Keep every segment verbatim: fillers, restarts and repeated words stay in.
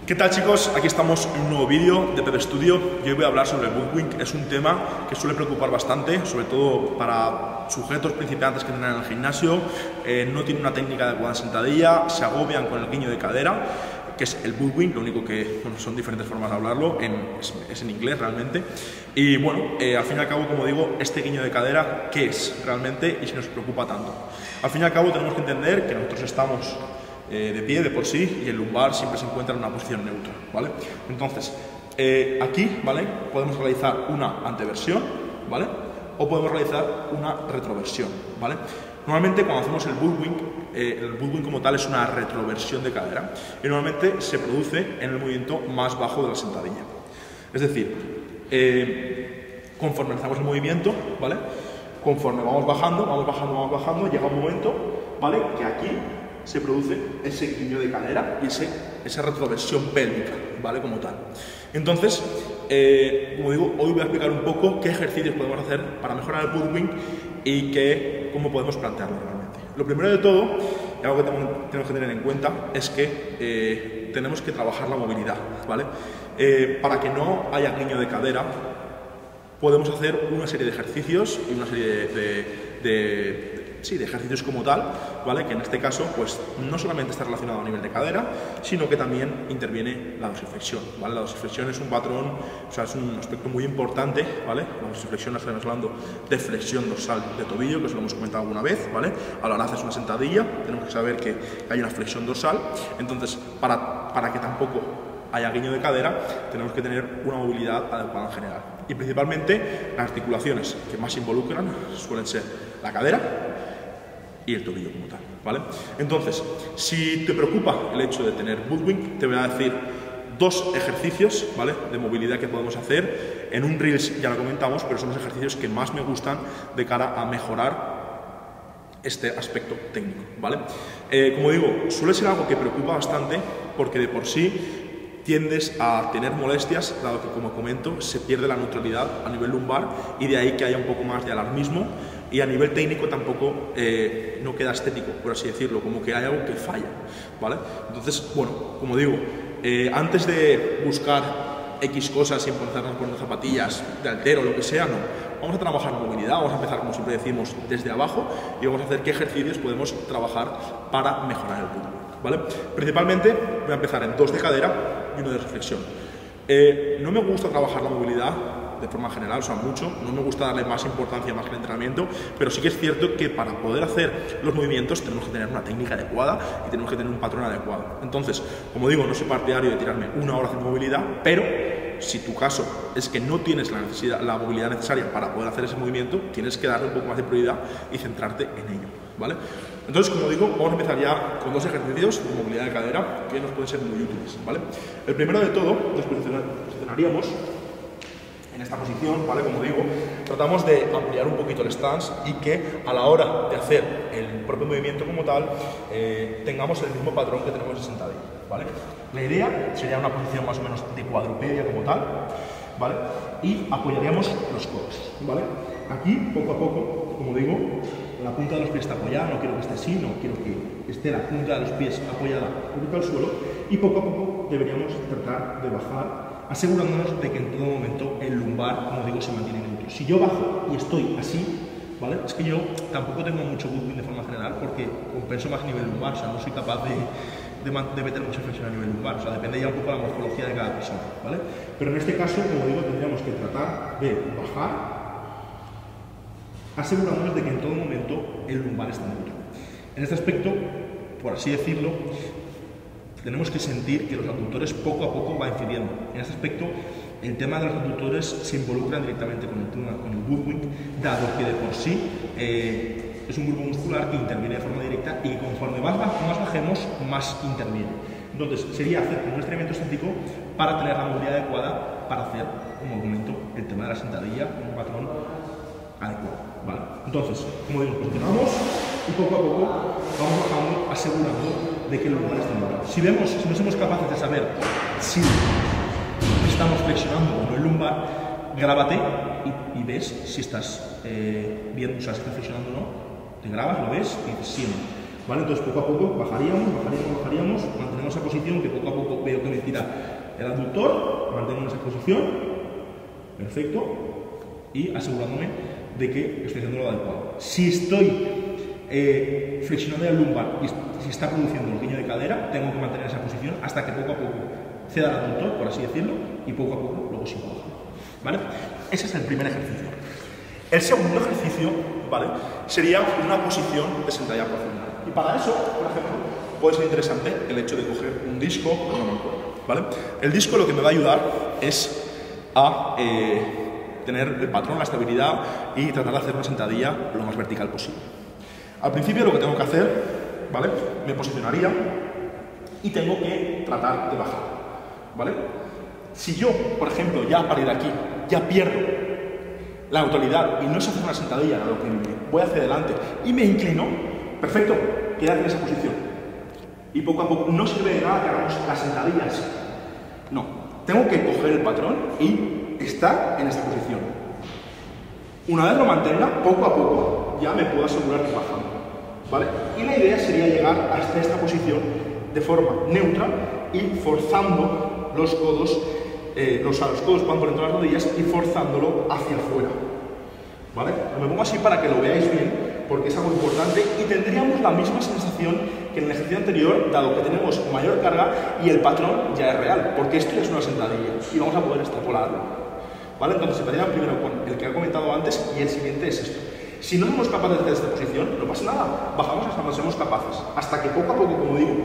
¿Qué tal, chicos? Aquí estamos en un nuevo vídeo de Pep Studio y hoy voy a hablar sobre el Woodwing. Es un tema que suele preocupar bastante, sobre todo para sujetos principiantes que entrenan en el gimnasio. Eh, no tienen una técnica adecuada de sentadilla, se agobian con el guiño de cadera, que es el Woodwing. Lo único que bueno, son diferentes formas de hablarlo, en, es, es en inglés realmente. Y bueno, eh, al fin y al cabo, como digo, este guiño de cadera, ¿qué es realmente y si nos preocupa tanto? Al fin y al cabo tenemos que entender que nosotros estamos Eh, de pie de por sí y el lumbar siempre se encuentra en una posición neutra, ¿vale? Entonces, eh, aquí, ¿vale? Podemos realizar una anteversión, ¿vale? O podemos realizar una retroversión, ¿vale? Normalmente cuando hacemos el Woodwing, eh, el Woodwing como tal es una retroversión de cadera y normalmente se produce en el movimiento más bajo de la sentadilla. Es decir, eh, conforme realizamos el movimiento, ¿vale? Conforme vamos bajando, vamos bajando, vamos bajando, llega un momento, ¿vale? Que aquí se produce ese guiño de cadera y ese, esa retroversión pélvica, ¿vale? Como tal. Entonces, eh, como digo, hoy voy a explicar un poco qué ejercicios podemos hacer para mejorar el Woodwing y qué, cómo podemos plantearlo realmente. Lo primero de todo, y algo que tenemos que tener en cuenta, es que eh, tenemos que trabajar la movilidad, ¿vale? Eh, para que no haya guiño de cadera, podemos hacer una serie de ejercicios y una serie de, de, de Sí, de ejercicios como tal, ¿vale? Que en este caso, pues, no solamente está relacionado a nivel de cadera, sino que también interviene la dorsiflexión, ¿vale? La dorsiflexión es un patrón, o sea, es un aspecto muy importante, ¿vale? La dorsiflexión, estamos hablando de flexión dorsal de tobillo, que eso lo hemos comentado alguna vez, ¿vale? A la hora de hacer una sentadilla, tenemos que saber que hay una flexión dorsal, entonces, para, para que tampoco haya guiño de cadera, tenemos que tener una movilidad adecuada en general. Y principalmente, las articulaciones que más involucran suelen ser la cadera y el tobillo como tal, ¿vale? Entonces, si te preocupa el hecho de tener Woodwing, te voy a decir dos ejercicios, ¿vale? De movilidad que podemos hacer. En un Reels ya lo comentamos, pero son los ejercicios que más me gustan de cara a mejorar este aspecto técnico, ¿vale? Eh, como digo, suele ser algo que preocupa bastante porque de por sí tiendes a tener molestias, dado que, como comento, se pierde la neutralidad a nivel lumbar y de ahí que haya un poco más de alarmismo y a nivel técnico tampoco eh, no queda estético, por así decirlo, como que hay algo que falla, ¿vale? Entonces, bueno, como digo, eh, antes de buscar X cosas y empezarnos con zapatillas de haltero o lo que sea, no. Vamos a trabajar movilidad, vamos a empezar, como siempre decimos, desde abajo y vamos a hacer qué ejercicios podemos trabajar para mejorar el Woodwing, ¿vale? Principalmente voy a empezar en dos de cadera y uno de reflexión. Eh, no me gusta trabajar la movilidad de forma general, o sea, mucho, no me gusta darle más importancia más que el entrenamiento, pero sí que es cierto que para poder hacer los movimientos tenemos que tener una técnica adecuada y tenemos que tener un patrón adecuado. Entonces, como digo, no soy partidario de tirarme una hora haciendo movilidad, pero si tu caso es que no tienes la, necesidad, la movilidad necesaria para poder hacer ese movimiento, tienes que darle un poco más de prioridad y centrarte en ello, ¿vale? Entonces, como digo, vamos a empezar ya con dos ejercicios de movilidad de cadera que nos pueden ser muy útiles, ¿vale? El primero de todo, nos posicionaríamos en esta posición, ¿vale? Como digo, tratamos de ampliar un poquito el stance y que a la hora de hacer el propio movimiento como tal, eh, tengamos el mismo patrón que tenemos en sentadilla, ¿vale? La idea sería una posición más o menos de cuadrupedia como tal, ¿vale? Y apoyaríamos los codos, ¿vale? Aquí, poco a poco, como digo, la punta de los pies está apoyada, no quiero que esté así, no quiero que esté la punta de los pies apoyada junto al suelo y poco a poco deberíamos tratar de bajar, asegurándonos de que en todo momento el lumbar, como digo, se mantiene neutro. Si yo bajo y estoy así, ¿vale? Es que yo tampoco tengo mucho Woodwing de forma general porque compenso más a nivel lumbar, o sea, no soy capaz de, de, de meter mucha flexión a nivel lumbar, o sea, depende ya un poco de la morfología de cada persona, ¿vale? Pero en este caso, como digo, tendríamos que tratar de bajar, asegurándonos de que en todo momento el lumbar está neutro. En este aspecto, por así decirlo, tenemos que sentir que los abductores poco a poco van incidiendo. En este aspecto, el tema de los abductores se involucran directamente con el, tema, con el Woodwing, dado que de por sí eh, es un grupo muscular que interviene de forma directa y conforme más, más bajemos, más interviene. Entonces, sería hacer un estiramiento estético para tener la movilidad adecuada para hacer, como comento, el tema de la sentadilla con un patrón adecuado, ¿vale? Entonces, como digo, continuamos y poco a poco vamos bajando, asegurando de que el lumbar está neutro. Si vemos, si no somos capaces de saber si estamos flexionando o no el lumbar, grábate y, y ves si estás eh, viendo, o sea, si estás flexionando o no, te grabas, lo ves y dices sí o no. ¿vale? Entonces poco a poco bajaríamos, bajaríamos, bajaríamos, mantenemos esa posición que poco a poco veo que me tira el abductor, mantengo en esa posición, perfecto, y asegurándome de que estoy haciendo lo adecuado. Si estoy eh, flexionando el lumbar y si está produciendo el guiño de cadera, tengo que mantener esa posición hasta que poco a poco ceda el abductor, por así decirlo, y poco a poco luego sigo bajando, ¿vale? Ese es el primer ejercicio. El segundo ejercicio, ¿vale?, sería una posición de sentadilla profunda. Y para eso, por ejemplo, puede ser interesante el hecho de coger un disco o una mancuerna, ¿vale? El disco lo que me va a ayudar es a eh, tener el patrón, la estabilidad y tratar de hacer una sentadilla lo más vertical posible. Al principio lo que tengo que hacer, ¿vale?, me posicionaría y tengo que tratar de bajar, ¿vale? Si yo, por ejemplo, ya a partir de aquí, ya pierdo la autoridad y no sé hacer una sentadilla, a lo que voy hacia adelante y me inclino, perfecto, quedar en esa posición. Y poco a poco no sirve de nada que hagamos las sentadillas. No, tengo que coger el patrón y estar en esta posición. Una vez lo mantenga, poco a poco ya me puedo asegurar que bajando, ¿vale? Y la idea sería llegar hasta esta posición de forma neutra y forzando los codos, eh, los, los codos van por dentro de las rodillas y forzándolo hacia afuera, ¿vale? Me pongo así para que lo veáis bien, porque es algo importante y tendríamos la misma sensación que en el ejercicio anterior, dado que tenemos mayor carga y el patrón ya es real, porque esto ya es una sentadilla y vamos a poder extrapolarlo, ¿vale? Entonces empezaría primero con el que he comentado antes y el siguiente es esto. Si no somos capaces de hacer esta posición, no pasa nada, bajamos hasta donde seamos capaces, hasta que poco a poco, como digo,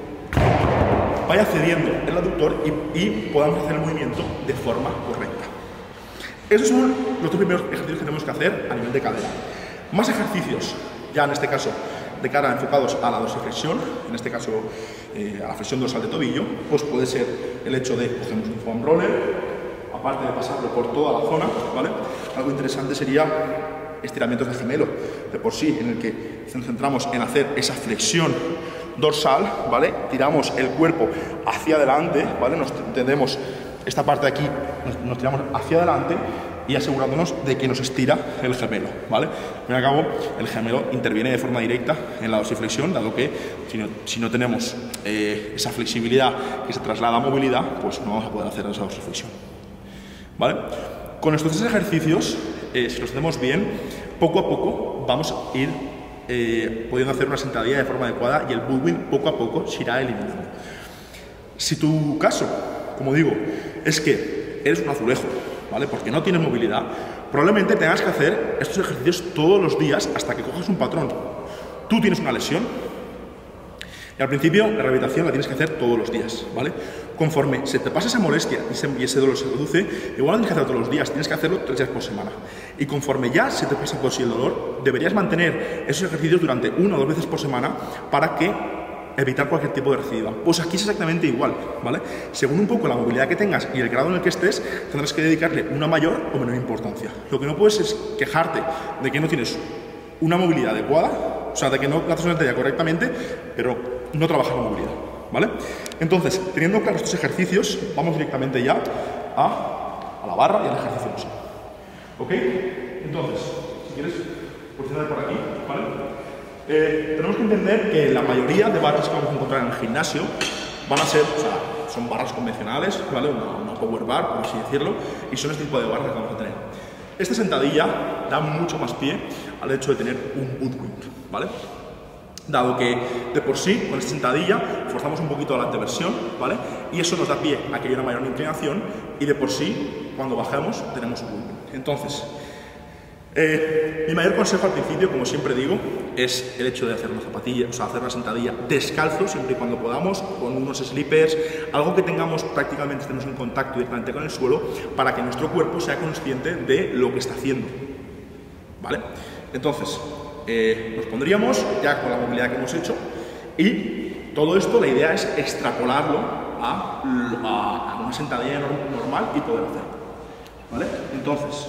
vaya cediendo el aductor y, y podamos hacer el movimiento de forma correcta. Esos son los dos primeros ejercicios que tenemos que hacer a nivel de cadera. Más ejercicios, ya en este caso de cara enfocados a la dorsiflexión, en este caso eh, a la flexión dorsal de tobillo, pues puede ser el hecho de cogemos un foam roller, aparte de pasarlo por toda la zona, ¿vale? Algo interesante sería estiramientos de gemelo, de por sí, en el que nos centramos en hacer esa flexión dorsal, ¿vale? Tiramos el cuerpo hacia adelante, ¿vale? Nos tendemos esta parte de aquí, nos, nos tiramos hacia adelante y asegurándonos de que nos estira el gemelo, ¿vale? Al fin y al cabo, el gemelo interviene de forma directa en la dorsiflexión, dado que si no, si no tenemos eh, esa flexibilidad que se traslada a movilidad, pues no vamos a poder hacer esa dorsiflexión, ¿vale? Con estos tres ejercicios, eh, si los hacemos bien, poco a poco vamos a ir eh, pudiendo hacer una sentadilla de forma adecuada y el bullwhip poco a poco se irá eliminando. Si tu caso, como digo, es que eres un azulejo, ¿vale?, porque no tienes movilidad, probablemente tengas que hacer estos ejercicios todos los días hasta que cojas un patrón. Tú tienes una lesión y al principio la rehabilitación la tienes que hacer todos los días, ¿vale? Conforme se te pasa esa molestia y, se, y ese dolor se reduce, igual no tienes que hacerlo todos los días, tienes que hacerlo tres días por semana. Y conforme ya se te pasa por sí el dolor, deberías mantener esos ejercicios durante una o dos veces por semana para que evitar cualquier tipo de recidiva. Pues aquí es exactamente igual, ¿vale? Según un poco la movilidad que tengas y el grado en el que estés, tendrás que dedicarle una mayor o menor importancia. Lo que no puedes es quejarte de que no tienes una movilidad adecuada, o sea, de que no haces una talla correctamente, pero no trabajas la movilidad, ¿vale? Entonces, teniendo claros estos ejercicios, vamos directamente ya a, a la barra y al ejercicio en sí. ¿Ok? Entonces, si quieres posicionar por aquí, ¿vale? Eh, tenemos que entender que la mayoría de barras que vamos a encontrar en el gimnasio van a ser, o sea, son barras convencionales, ¿vale? Una, una power bar, por así decirlo, y son este tipo de barras que vamos a tener. Esta sentadilla da mucho más pie al hecho de tener un bullwhip, ¿vale? Dado que de por sí, con esta sentadilla, forzamos un poquito la anteversión, ¿vale? Y eso nos da pie a que haya una mayor inclinación y de por sí, cuando bajamos, tenemos un bullwhip. Entonces, Eh, mi mayor consejo al principio, como siempre digo, es el hecho de hacer una zapatilla, o sea, hacer una sentadilla descalzo, siempre y cuando podamos, con unos slippers, algo que tengamos prácticamente, estemos en contacto directamente con el suelo, para que nuestro cuerpo sea consciente de lo que está haciendo, ¿vale? Entonces, eh, nos pondríamos ya con la movilidad que hemos hecho y todo esto, la idea es extrapolarlo a, a, a una sentadilla normal y poder hacerlo, ¿vale? Entonces,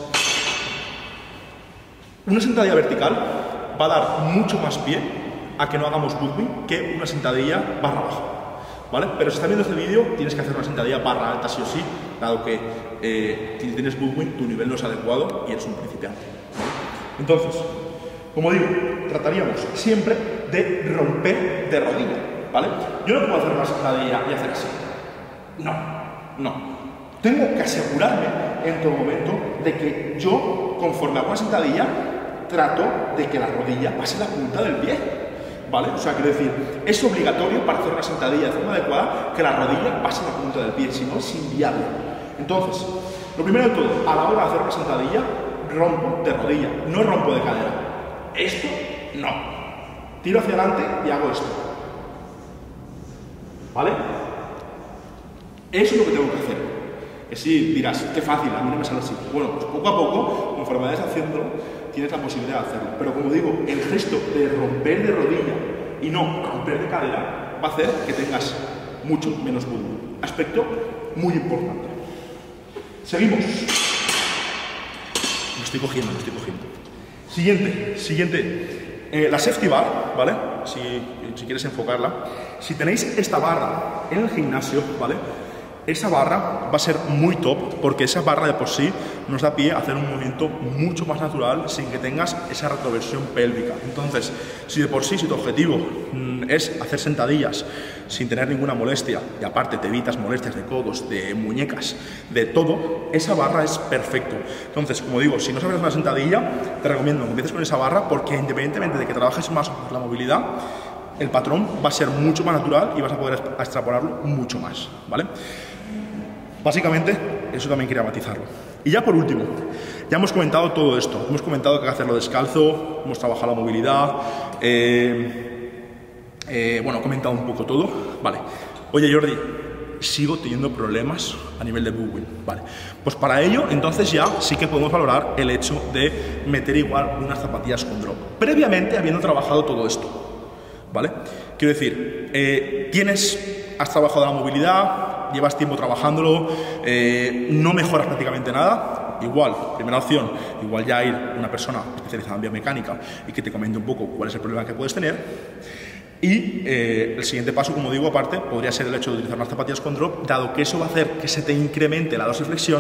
una sentadilla vertical va a dar mucho más pie a que no hagamos bullwhip que una sentadilla barra baja, ¿vale? Pero si estás viendo este vídeo, tienes que hacer una sentadilla barra alta sí o sí, dado que eh, si tienes bullwhip, tu nivel no es adecuado y eres un principiante, ¿vale? Entonces, Como digo, trataríamos siempre de romper de rodilla, ¿vale? Yo no puedo hacer una sentadilla y hacer así. No, no. Tengo que asegurarme en todo momento de que yo, conforme hago una sentadilla, trato de que la rodilla pase la punta del pie, ¿vale? O sea, quiero decir, es obligatorio para hacer una sentadilla de forma adecuada que la rodilla pase la punta del pie, si no es inviable. Entonces, lo primero de todo, a la hora de hacer una sentadilla, rompo de rodilla, no rompo de cadera. Esto, no. Tiro hacia adelante y hago esto. ¿Vale? Eso es lo que tengo que hacer. Que sí, dirás, qué fácil, a mí no me sale así. Bueno, pues poco a poco, conforme vayas haciéndolo, tienes la posibilidad de hacerlo. Pero como digo, el gesto de romper de rodilla y no romper de cadera va a hacer que tengas mucho menos volumen. Aspecto muy importante. Seguimos. Lo estoy cogiendo, lo estoy cogiendo. Siguiente, siguiente. Eh, la safety bar, ¿vale? Si, si quieres enfocarla. Si tenéis esta barra en el gimnasio, ¿vale? Esa barra va a ser muy top porque esa barra de por sí nos da pie a hacer un movimiento mucho más natural sin que tengas esa retroversión pélvica. Entonces, si de por sí, si tu objetivo mm, es hacer sentadillas sin tener ninguna molestia y aparte te evitas molestias de codos, de muñecas, de todo, esa barra es perfecto. Entonces, como digo, si no sabes una sentadilla, te recomiendo que empieces con esa barra porque independientemente de que trabajes más por la movilidad, el patrón va a ser mucho más natural y vas a poder extrapolarlo mucho más, ¿vale? Básicamente, eso también quería matizarlo. Y ya por último, ya hemos comentado todo esto. Hemos comentado que hay que hacerlo descalzo, hemos trabajado la movilidad, eh, eh, bueno, he comentado un poco todo. Vale. Oye, Jordi, sigo teniendo problemas a nivel de bullwhip. Vale. Pues para ello, entonces ya sí que podemos valorar el hecho de meter igual unas zapatillas con drop. Previamente, habiendo trabajado todo esto. ¿Vale? Quiero decir, eh, tienes, has trabajado la movilidad, llevas tiempo trabajándolo, eh, no mejoras prácticamente nada, igual, primera opción, igual ya ir una persona especializada en biomecánica y que te comente un poco cuál es el problema que puedes tener. Y eh, el siguiente paso, como digo, aparte, podría ser el hecho de utilizar unas zapatillas con drop, dado que eso va a hacer que se te incremente la dorsiflexión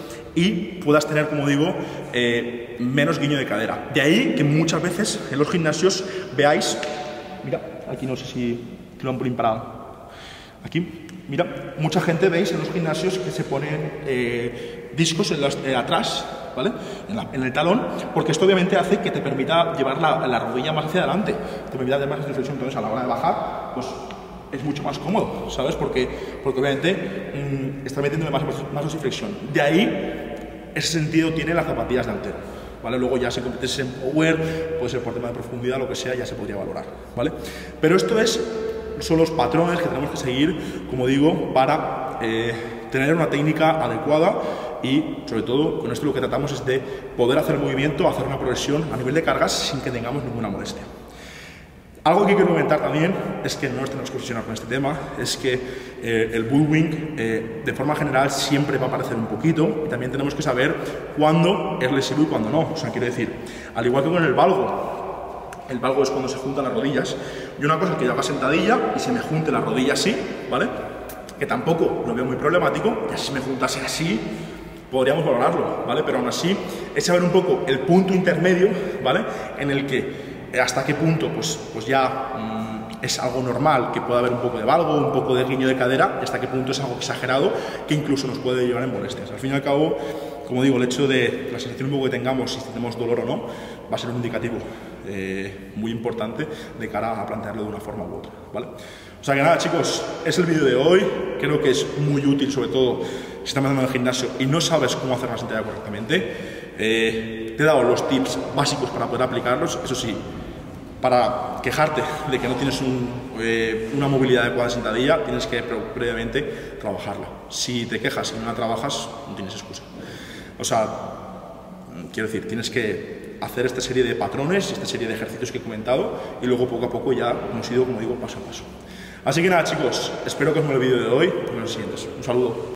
y puedas tener, como digo, eh, menos guiño de cadera. De ahí que muchas veces en los gimnasios veáis, mira, aquí no sé si lo han parado. Aquí, mira, mucha gente veis en los gimnasios que se ponen eh, discos en los, eh, atrás, ¿vale? En, la, en el talón, porque esto obviamente hace que te permita llevar la, la rodilla más hacia adelante, te permita tener más reflexión, entonces a la hora de bajar, pues es mucho más cómodo, ¿sabes? Porque, porque obviamente mmm, está metiendo más, más dorsiflexión. De ahí, ese sentido tiene las zapatillas delanteras. ¿Vale? Luego ya si compites en power, puede ser por tema de profundidad, lo que sea, ya se podría valorar, ¿vale? Pero esto es, son los patrones que tenemos que seguir, como digo, para eh, tener una técnica adecuada y, sobre todo, con esto lo que tratamos es de poder hacer movimiento, hacer una progresión a nivel de cargas sin que tengamos ninguna molestia. Algo que quiero comentar también es que no nos tenemos que obsesionar con este tema, es que eh, el bullwhip eh, de forma general siempre va a aparecer un poquito y también tenemos que saber cuándo es lesivo y cuándo no. O sea, quiero decir, al igual que con el valgo, el valgo es cuando se juntan las rodillas. Y una cosa es que yo haga sentadilla y se me junte la rodilla así, ¿vale? Que tampoco lo veo muy problemático, y si me juntase así, podríamos valorarlo, ¿vale? Pero aún así, es saber un poco el punto intermedio, ¿vale? En el que hasta qué punto pues, pues ya mmm, es algo normal que pueda haber un poco de valgo, un poco de guiño de cadera, hasta qué punto es algo exagerado que incluso nos puede llevar en molestias. Al fin y al cabo, como digo, el hecho de la sensación un poco que tengamos, si tenemos dolor o no, va a ser un indicativo eh, muy importante de cara a plantearlo de una forma u otra, ¿vale? O sea que nada, chicos, es el vídeo de hoy. Creo que es muy útil, sobre todo si estás empezando en el gimnasio y no sabes cómo hacer la sentadilla correctamente. Eh, te he dado los tips básicos para poder aplicarlos, eso sí, para quejarte de que no tienes un, eh, una movilidad adecuada de sentadilla, tienes que previamente trabajarla. Si te quejas y no la trabajas, no tienes excusa. O sea, quiero decir, tienes que hacer esta serie de patrones, esta serie de ejercicios que he comentado y luego poco a poco ya hemos ido, como digo, paso a paso. Así que nada, chicos, espero que os mole el vídeo de hoy y nos siguientes. Un saludo.